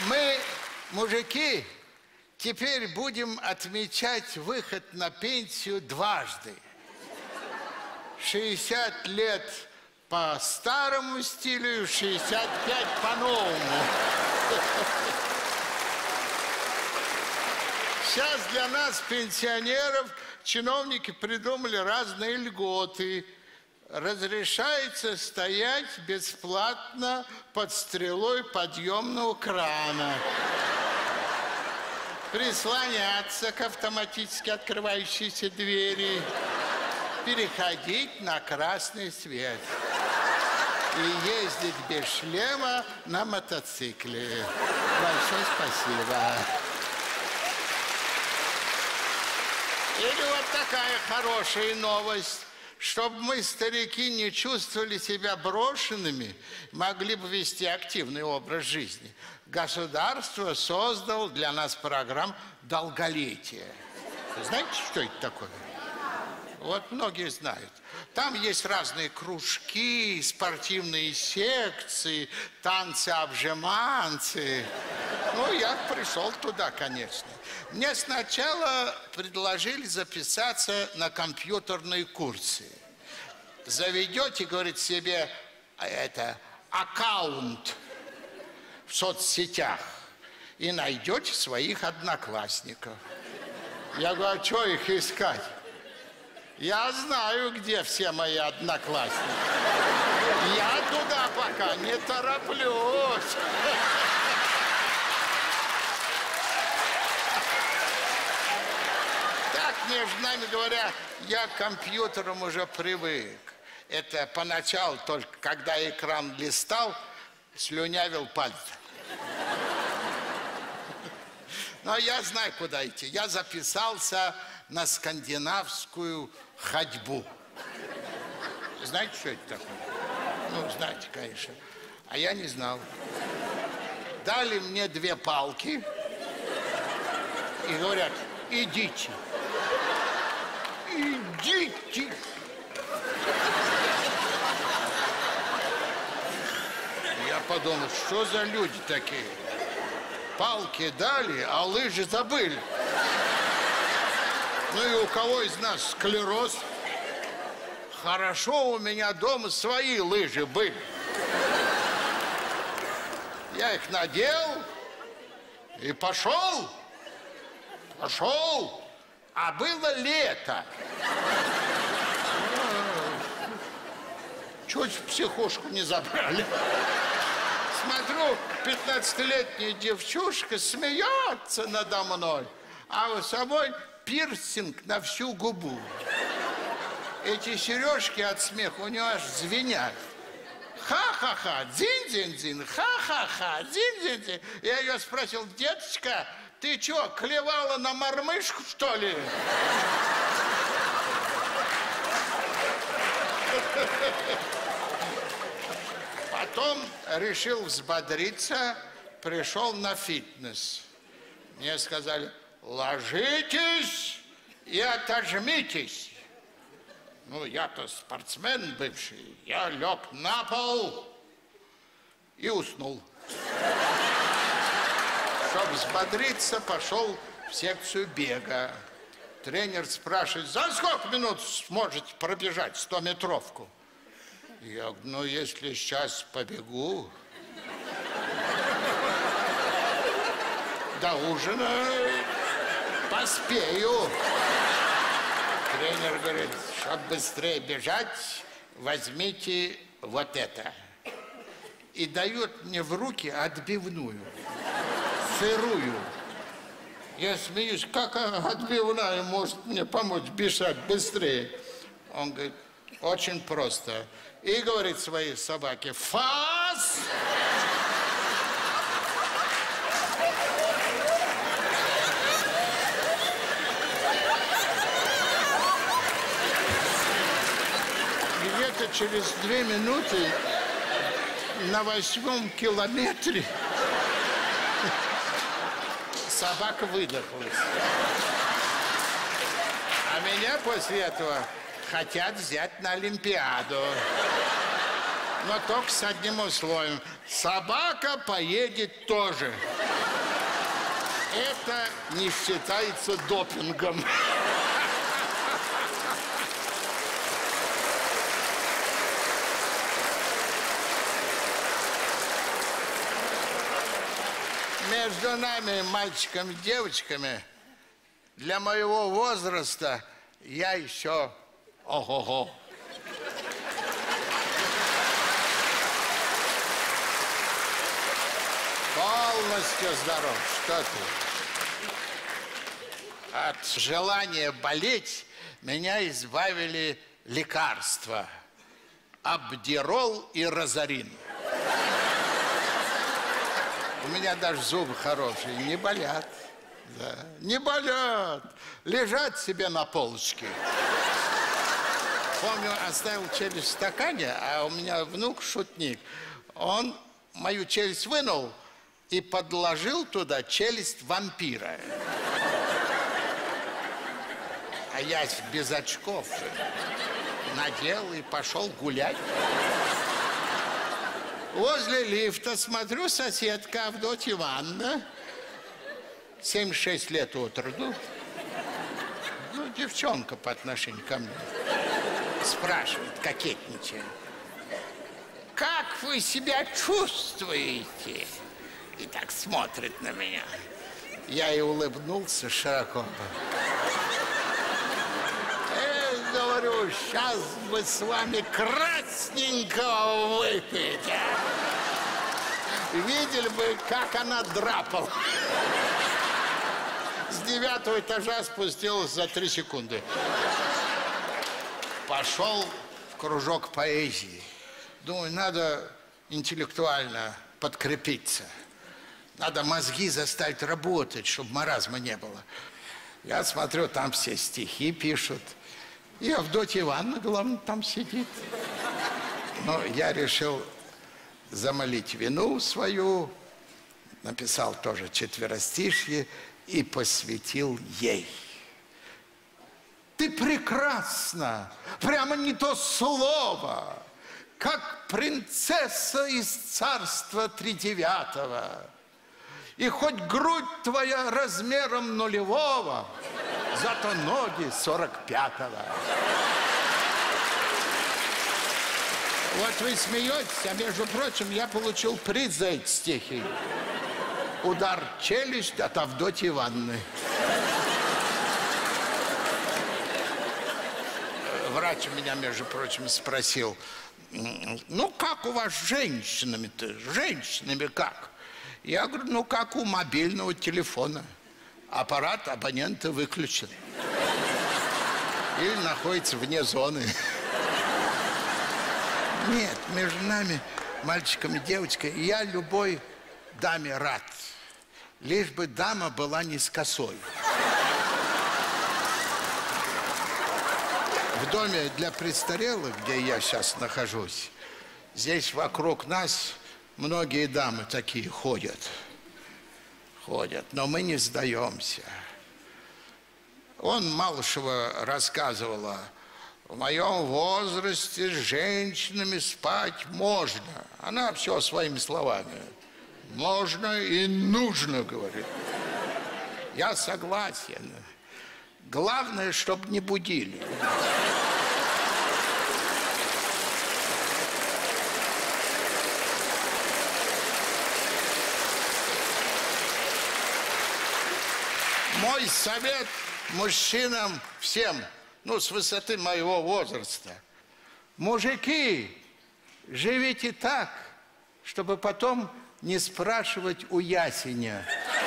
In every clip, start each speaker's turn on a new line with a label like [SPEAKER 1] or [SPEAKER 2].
[SPEAKER 1] Мы, мужики, теперь будем отмечать выход на пенсию дважды. 60 лет по старому стилю, 65 по новому. Сейчас для нас, пенсионеров, чиновники придумали разные льготы. Разрешается стоять бесплатно под стрелой подъемного крана. Прислоняться к автоматически открывающейся двери. Переходить на красный свет. И ездить без шлема на мотоцикле. Большое спасибо. Или вот такая хорошая новость. Чтобы мы, старики, не чувствовали себя брошенными, могли бы вести активный образ жизни. Государство создало для нас программу долголетия. Вы знаете, что это такое? Вот многие знают. Там есть разные кружки, спортивные секции, танцы-обжиманцы. Ну, я пришел туда, конечно. Мне сначала предложили записаться на компьютерные курсы. Заведете, говорит, себе аккаунт в соцсетях и найдете своих одноклассников. Я говорю, а что их искать? Я знаю, где все мои одноклассники. Я туда пока не тороплюсь. Так, между нами говоря, я к компьютерам уже привык. Это поначалу только, когда экран листал, слюнявил пальцы. Но я знаю, куда идти. Я записался на скандинавскую ходьбу. Знаете, что это такое? Ну, знаете, конечно. А я не знал. Дали мне 2 палки и говорят, идите. Идите. Я подумал, что за люди такие? Палки дали, а лыжи забыли. Ну и у кого из нас склероз? Хорошо, у меня дома свои лыжи были. Я их надел и пошел. Пошел. А было лето. Чуть в психушку не забрали. Смотрю, 15-летняя девчушка смеется надо мной, а у самой пирсинг на всю губу. Эти сережки от смеха у нее аж звенят. Ха-ха-ха, дзинь-дзинь-дзинь, ха-ха-ха, дзинь-дзинь-дзинь. Я ее спросил, деточка, ты что, клевала на мормышку, что ли? Потом решил взбодриться, пришел на фитнес. Мне сказали, ложитесь и отожмитесь. Ну, я-то спортсмен бывший. Я лег на пол и уснул. Чтобы взбодриться, пошел в секцию бега. Тренер спрашивает, за сколько минут сможете пробежать 100-метровку? Я говорю, ну, если сейчас побегу, до ужина поспею. Тренер говорит, чтобы быстрее бежать, возьмите вот это. И дает мне в руки отбивную, сырую. Я смеюсь, как отбивная может мне помочь бежать быстрее? Он говорит, очень просто. И говорит своей собаке, фас! Где-то через 2 минуты на 8-м километре собака выдохлась. А меня после этого хотят взять на Олимпиаду. Но только с одним условием. Собака поедет тоже. Это не считается допингом. Между нами, мальчиками и девочками, для моего возраста я еще ого-го. Полностью здоров. Что ты? От желания болеть меня избавили лекарства. Абдирол и розарин. У меня даже зубы хорошие, не болят. Да, не болят. Лежат себе на полочке. Помню, оставил челюсть в стакане, а у меня внук шутник. Он мою челюсть вынул и подложил туда челюсть вампира. А я без очков надел и пошел гулять. Возле лифта смотрю, соседка Авдотья Ивановна, 76 лет от роду, ну, девчонка по отношению ко мне, спрашивает, кокетничая: как вы себя чувствуете? И так смотрит на меня. Я и улыбнулся широко. Говорю, сейчас бы с вами красненького выпить. Видели бы, как она драпала. С 9-го этажа спустилась за 3 секунды. Пошел в кружок поэзии. Думаю, надо интеллектуально подкрепиться. Надо мозги заставить работать, чтобы маразма не было. Я смотрю, там все стихи пишут. И Авдотья Ивановна, главное, там сидит. Но я решил замолить вину свою, написал тоже четверостишье и посвятил ей. Ты прекрасна, прямо не то слово, как принцесса из царства тридевятого. И хоть грудь твоя размером нулевого, зато ноги 45-го. Вот вы смеетесь, а между прочим, я получил приз за эти стихи. Удар в челюсть от Авдотьи Ивановны. Врач меня, между прочим, спросил: ну, как у вас с женщинами-то? С женщинами как? Я говорю, ну, как у мобильного телефона. Аппарат абонента выключен. Или находится вне зоны. Нет, между нами, мальчиком и девочкой, я любой даме рад. Лишь бы дама была не с косой. В доме для престарелых, где я сейчас нахожусь, здесь вокруг нас многие дамы такие ходят. Но мы не сдаемся. Он Малышева рассказывала: в моем возрасте с женщинами спать можно. Она все своими словами. Можно и нужно, говорит. Я согласен. Главное, чтобы не будили. Мой совет мужчинам всем, ну, с высоты моего возраста: мужики, живите так, чтобы потом не спрашивать у ясеня.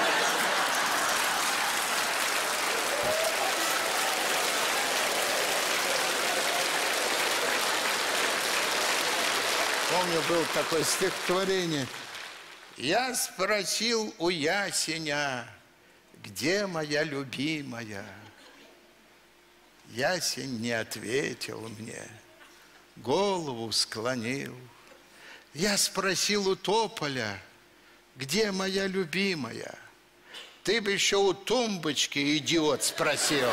[SPEAKER 1] Помню, было такое стихотворение. Я спросил у ясеня: где моя любимая? Ясень не ответил мне, голову склонил. Я спросил у тополя: где моя любимая? Ты бы еще у тумбочки, идиот, спросил.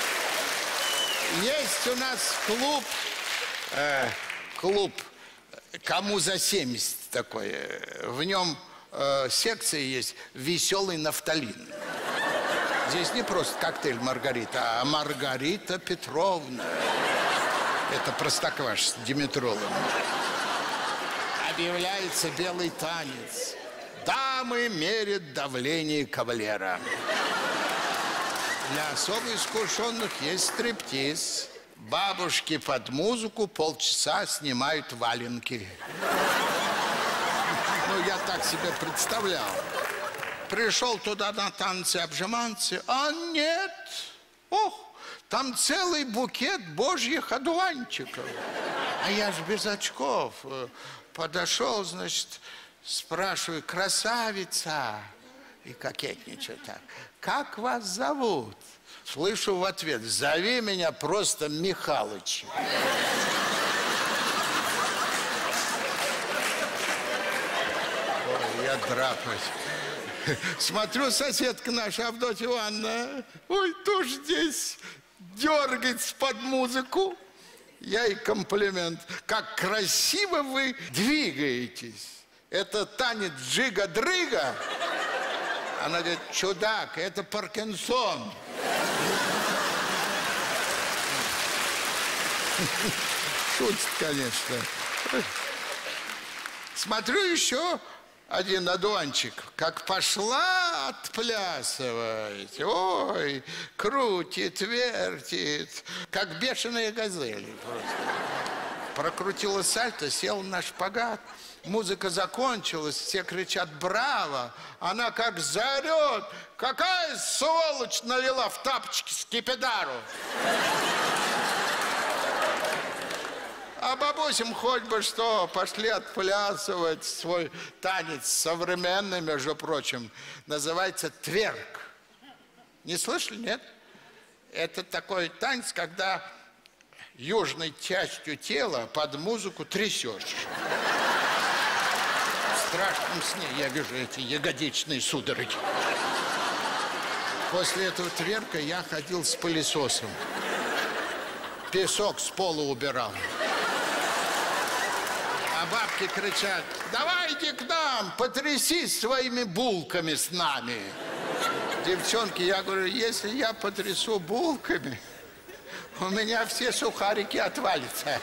[SPEAKER 1] Есть у нас клуб Кому за 70 такое. В нем секция есть «Веселый нафталин». Здесь не просто коктейль Маргарита, а Маргарита Петровна. Это простокваш с диметролом. Объявляется белый танец. Дамы мерят давление кавалера. Для особо искушенных есть стриптиз. Бабушки под музыку полчаса снимают валенки. Ну, я так себе представлял. Пришел туда на танцы-обжиманцы, а нет. Ох, там целый букет божьих одуванчиков. А я ж без очков. Подошел, значит, спрашиваю: красавица. И кокетничаю так: как вас зовут? Слышу в ответ: зови меня просто Михалыч. Ой, я драпать. Смотрю, соседка наша Авдотья Ивановна, ой, тоже здесь дергается под музыку. Я ей комплимент: как красиво вы двигаетесь. Это танец джига-дрыга. Она говорит: чудак, это Паркинсон. Шутит, конечно. Смотрю, еще один одуванчик, как пошла отплясывать. Ой, крутит, вертит, как бешеная газель просто. Прокрутила сальто, села на шпагат. Музыка закончилась, все кричат «Браво!». Она как заорет: какая сволочь налила в тапочки скипидару. А бабусям хоть бы что, пошли отплясывать свой танец современный, между прочим. Называется тверк. Не слышали, нет? Это такой танец, когда южной частью тела под музыку трясешь. В страшном сне я вижу эти ягодичные судороги. После этого тверка я ходил с пылесосом. Песок с пола убирал. А бабки кричат: давайте к нам, потрясись своими булками с нами. Девчонки, я говорю: если я потрясу булками, у меня все сухарики отвалятся.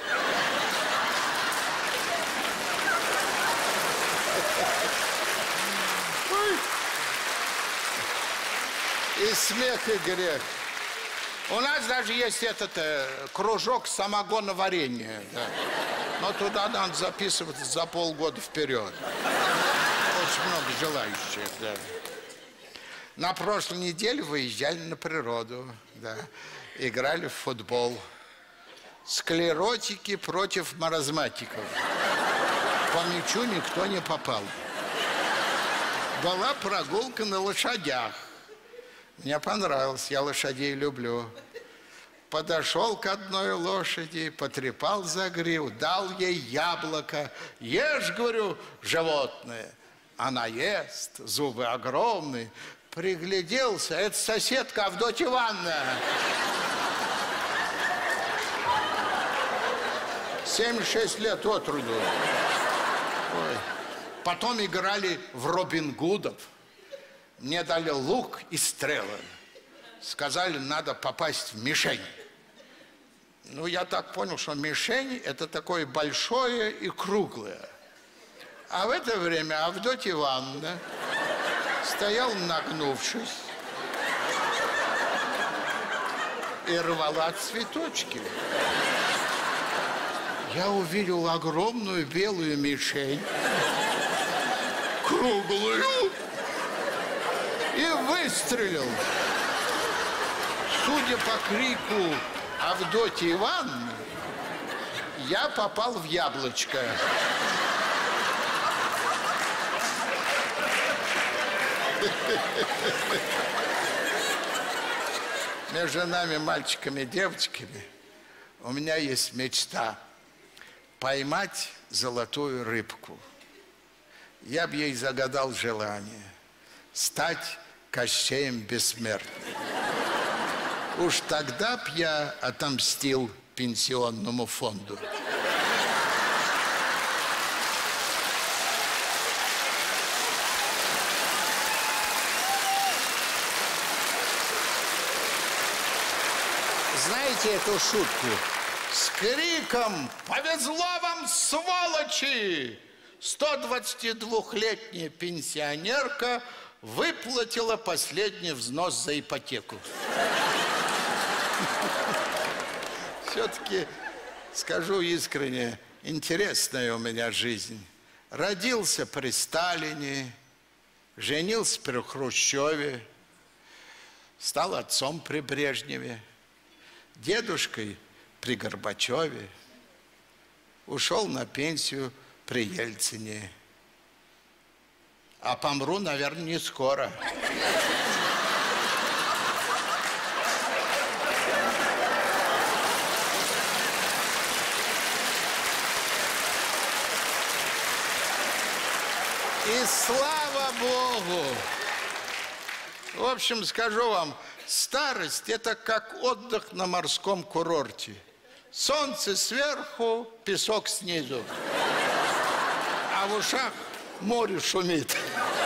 [SPEAKER 1] И смех, и грех. У нас даже есть этот кружок самогоноварения. Да. Но туда надо записываться за полгода вперед. Очень много желающих, да. На прошлой неделе выезжали на природу, да. Играли в футбол. Склеротики против маразматиков. По мячу никто не попал. Была прогулка на лошадях. Мне понравилось, я лошадей люблю. Подошел к одной лошади, потрепал за гриву, дал ей яблоко. Ешь, говорю, животное. Она ест, зубы огромные. Пригляделся, это соседка Авдотья Ивановна. 76 лет от роду. Ой. Потом играли в Робин Гудов. Мне дали лук и стрелы. Сказали, надо попасть в мишень. Ну, я так понял, что мишень – это такое большое и круглое. А в это время Авдотья Ивановна стояла, нагнувшись, и рвала цветочки. Я увидел огромную белую мишень, круглую, и выстрелил. Судя по крику Авдотьи Ивановны, я попал в яблочко. Между нами, мальчиками и девочками, у меня есть мечта поймать золотую рыбку. Я бы ей загадал желание стать Кощеем Бессмертным. Уж тогда б я отомстил пенсионному фонду.
[SPEAKER 2] Кончайте эту шутку.
[SPEAKER 1] С криком «Повезло вам, сволочи!» 122-летняя пенсионерка выплатила последний взнос за ипотеку. Все-таки, скажу искренне, интересная у меня жизнь. Родился при Сталине, женился при Хрущеве, стал отцом при Брежневе, дедушкой при Горбачеве, ушел на пенсию при Ельцине. А помру, наверное, не скоро. И слава Богу! В общем, скажу вам, старость – это как отдых на морском курорте. Солнце сверху, песок снизу. А в ушах море шумит.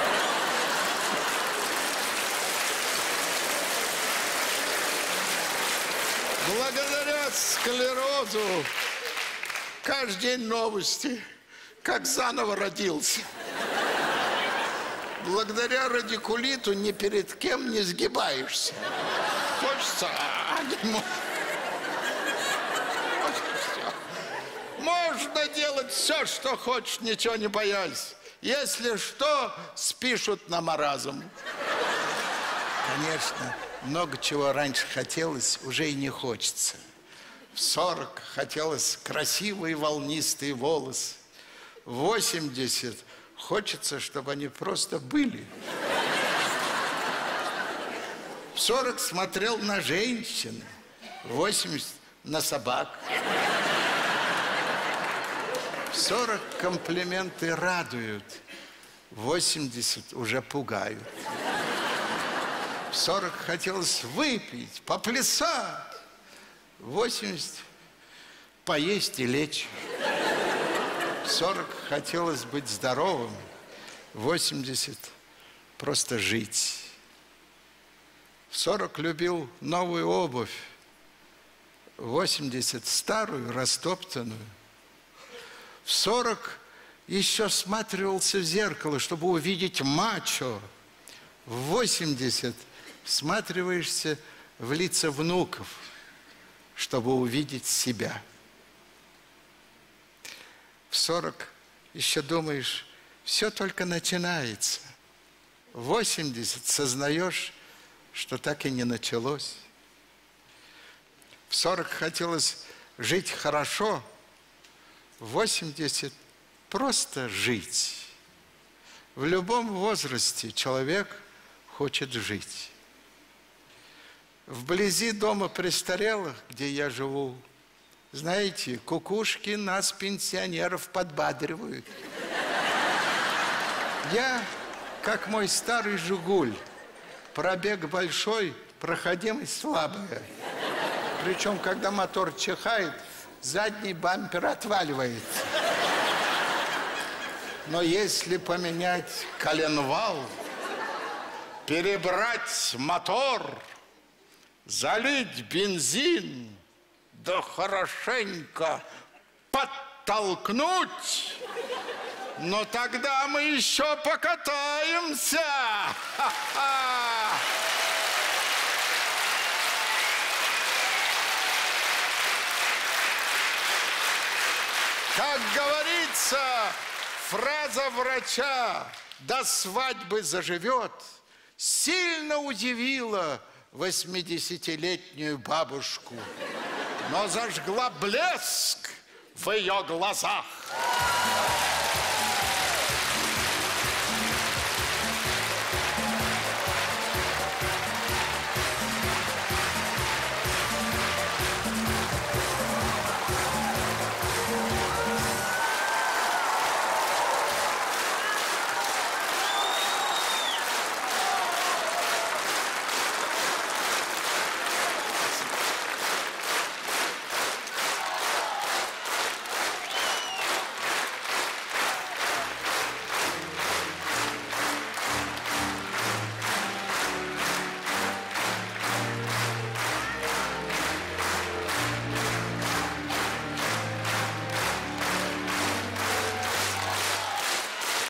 [SPEAKER 1] Благодаря склерозу каждый день новости, как заново родился. Благодаря радикулиту ни перед кем не сгибаешься. Хочется, а не можешь. Можно делать все, что хочешь, ничего не боясь. Если что, спишут на маразм. Конечно, много чего раньше хотелось, уже и не хочется. В 40 хотелось красивые волнистые волосы. В 80 хочется, чтобы они просто были. В 40 смотрел на женщин, в 80 на собак. В 40 комплименты радуют, в 80 уже пугают. В 40 хотелось выпить, поплясать, в 80 поесть и лечь. В 40 хотелось быть здоровым, в 80 просто жить. В 40 любил новую обувь, в 80 старую, растоптанную. В 40 еще всматривался в зеркало, чтобы увидеть мачо. В 80 всматриваешься в лица внуков, чтобы увидеть себя. В 40 еще думаешь, все только начинается. В 80 сознаешь, что так и не началось. В 40 хотелось жить хорошо, в 80 просто жить. В любом возрасте человек хочет жить. Вблизи дома престарелых, где я живу, знаете, кукушки нас, пенсионеров, подбадривают. Я, как мой старый «Жигуль», пробег большой, проходимость слабая. Причем, когда мотор чихает, задний бампер отваливается. Но если поменять коленвал, перебрать мотор, залить бензин, да хорошенько подтолкнуть, но тогда мы еще покатаемся. Ха-ха! Как говорится, фраза врача «до свадьбы заживет» сильно удивила 80-летнюю бабушку, но зажгла блеск в ее глазах.